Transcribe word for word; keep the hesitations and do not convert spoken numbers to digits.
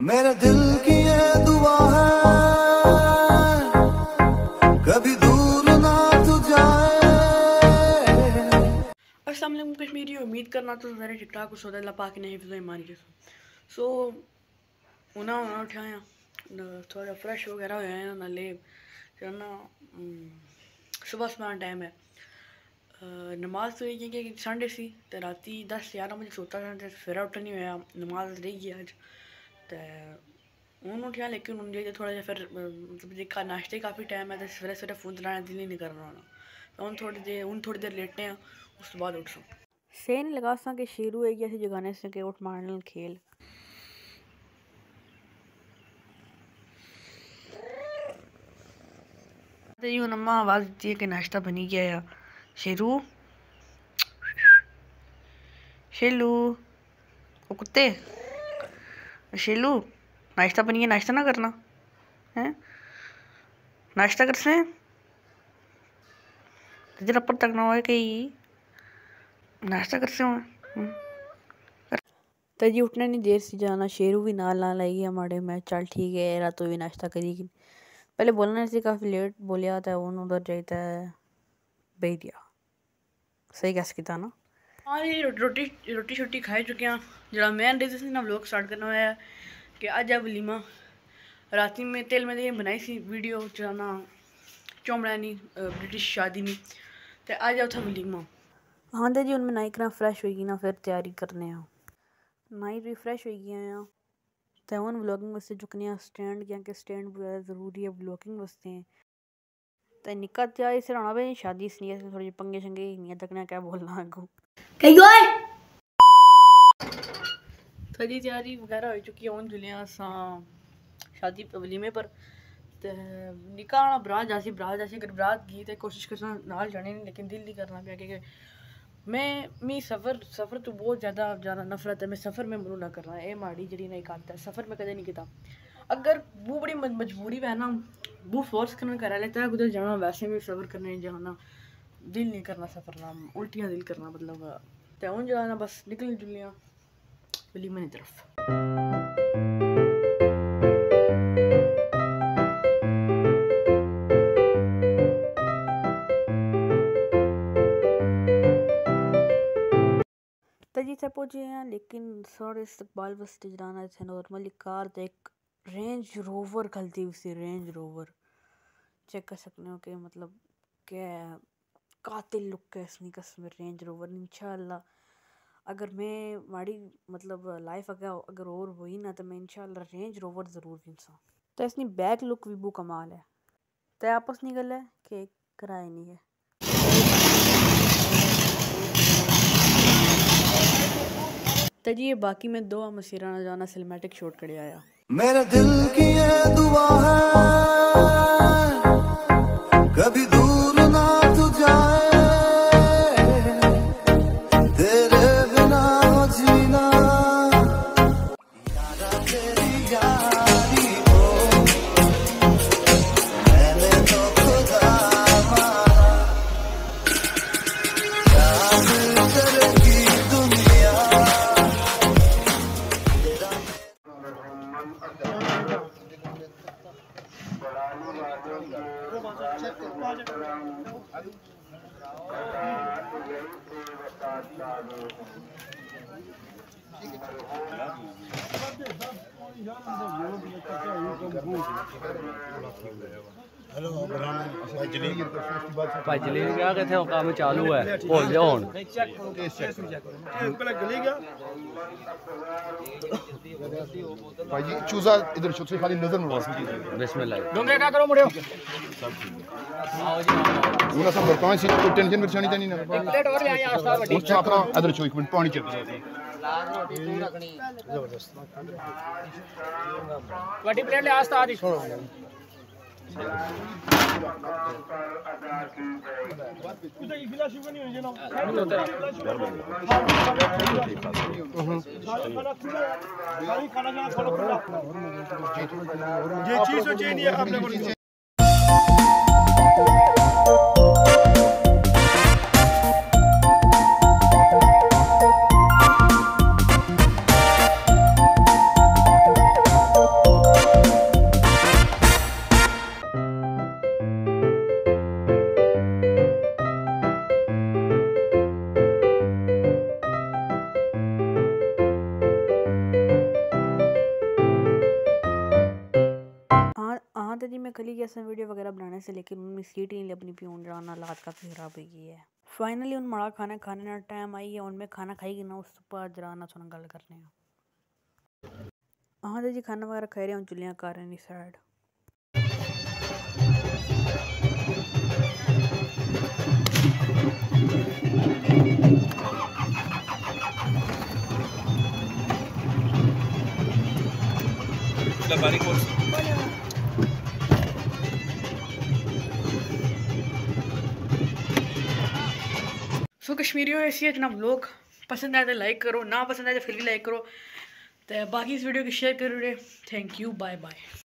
मेरे दिल की ये दुआ है कभी दूर ना तू जाए। अस्सलाम वालेकुम कश्मीरी, उम्मीद करना तो सारे ठीक ठाक उस अल्लाह पाक ने हिफ्ज़ ईमान के सो उन्हें उन्हें उठाया थोड़ा फ्रेश वगैरह होया है नाले ना सुबह सुबह टाइम है नमाज तो ये कि संडे सी ते राती दस ग्यारह बजे सोता था ते फिर उठ नहीं होया नमाज रही गई अज ते हूँ उठिया लेकिन हूँ जो थोड़ा जहा फिर मतलब देखा नाश्ते काफ़ी टाइम है तो सवेरे सवेरे फोन चलाने दिल ही नहीं करना होना तो हूँ थोड़ी देर हूँ थोड़ी देर लेटने हैं उस बाद उठ सो सेन लगा सा कि शेरू है ऐसी जगाने से कि उठ मारने खेल तो यूँ नम्मा आवाज़ दी है कि नाश्ता बनी गया या शेरू शेलू वो कुत्ते शेलू नाश्ता बनी गया नाश्ता ना करना है नाश्ता कर से जरा पर तक ना हो कहीं नाश्ता कर से तो जी उठने नहीं देर से जाना शेरू भी नाल नाल आई है हमारे मैं चल ठीक है रातों भी नाश्ता करेगी पहले बोलना से काफ़ी लेट बोलिया था उन उधर जाता है बेटिया सही कैसे किया ना हाँ जी रोटी रोटी छोटी खाई चुके हैं जरा मैं डे ना व्लॉग स्टार्ट करना हुआ है कि आज है वलीमा राती में तेल में बनाई सी वीडियो चलाना चौमड़ा नहीं ब्रिटिश शादी नहीं तो आज आओ था वलीमा हाँ तो जी उनमें नाई करा फ्रैश होगी ना फिर तैयारी करने नाइट भी फ्रैश हो गया तो हूँ व्लॉगिंग वास्ते चुकने स्टैंड क्या कि स्टैंड बड़ा ज़रूरी है व्लॉगिंग वास्ते तो निक्का त्यारी से होना भाई शादी इसलिए थोड़ी पंगे शंगे नहीं तकना क्या बोलना आगू तो जी तैयारी वगैरह हो चुकी है हूँ जुलिया शादी वलीमे पर निक्का आना बरात जासी बरात जासी अगर बरात गई तो कोशिश करना नाल जाने नहीं लेकिन दिल नहीं करना पाया क्योंकि मैं मी सफ़र सफ़र तो बहुत ज़्यादा ज़्यादा नफरत है मैं सफ़र में मरू ना करना ये माड़ी जड़ी नहीं करता सफ़र में कदे नहीं किया अगर वो बड़ी मजबूरी है ना वो फोर्स करना करा लेता है उधर जाना वैसे भी सफ़र करने जाना दिल नहीं करना सफ़र ना उल्टियाँ दिल करना मतलब तो हूँ जाना बस निकल जुलियाँ वलीमे की तरफ जी से पहुँचे हैं लेकिन सारे इस्तकबाल वास्ते जाना थे नॉर्मली कार तो एक रेंज रोवर खलती हुई रेंज रोवर चेक कर सकते हो कि मतलब क्या कातिल लुक है इसमें कसम रेंज रोवर इंशाल्लाह अगर मैं माड़ी मतलब लाइफ अगर अगर और हुई ना तो मैं इंशाल्लाह रेंज रोवर ज़रूर इंसान तो इसनी बैक लुक भी बहुत कमाल है तो आपस निकल है कि कराए नहीं है तो जी ये बाकी में दो मसीरा ना जाना सिनेमैटिक शॉट कर आया मेरे दिल की ये दुआ है कभी दूर ना तू जाए तेरे बिना जीना यारा तेरी यारी हो मैंने तो खुदा मारा याद करेगी दुनिया हेलो भजली क्या कहते हो काम चालू है भूल जाओ हुन भाई जी चूजा इधर चूजे खाली नजर में बिस्मिल्लाह डोंगे क्या करो मुड़ियो आओ जी वो सब बताओ सी कोई टेंशन में छानी नहीं ना प्लेट और ले आया आस्था बड़ी उस छापरा इधर चो एक मिनट पानी चल लाल रोटी तू रखनी जबरदस्त बड़ी प्लेट ले आस्था आ दी छोड़ो कुछ ये फिला शुगर नहीं हो जाना खाना खाना खाना ये चीज हो चाहिए आप लोगों को खली गया वीडियो वगैरह बनाने से, लेकिन उनमें सीट ही नहीं अपनी प्यून जाना हालात काफ़ी ख़राब हो गई है। फाइनली उन माड़ा खाना खाने ना टाइम आई है, उनमें खाना खाई ना उस पर जराना सुन गल करने हाँ तो जी खाना वगैरह खा रहे हैं, चुलियाँ कर रहे हैं साइड। सो कश्मीरियों ऐसी है जनाब, लोग पसंद आए तो लाइक करो, ना पसंद आए तो फिर भी लाइक करो, तो बाकी इस वीडियो को शेयर करो। Thank you, bye bye.